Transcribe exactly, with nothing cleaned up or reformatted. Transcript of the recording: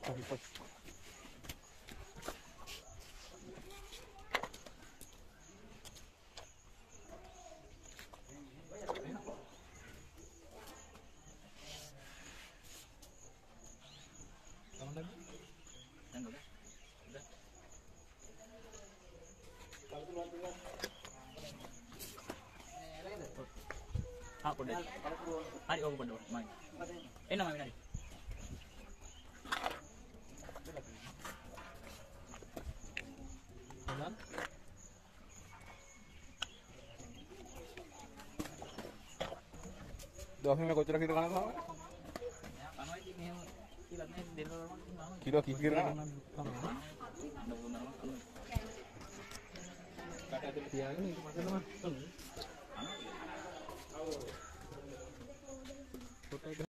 Ah, pun dah. Hari aku pun dah. Mai. Eh, nama mana? Jalan. දවස් මේ කොච්චර kilo ගණන් කරනවද? කනවා ඉතින් මෙහෙම කියලා නේ දෙලවම කිලෝ කීයක් කරනවා? කටට තියාගෙන ඊට පස්සේ තමයි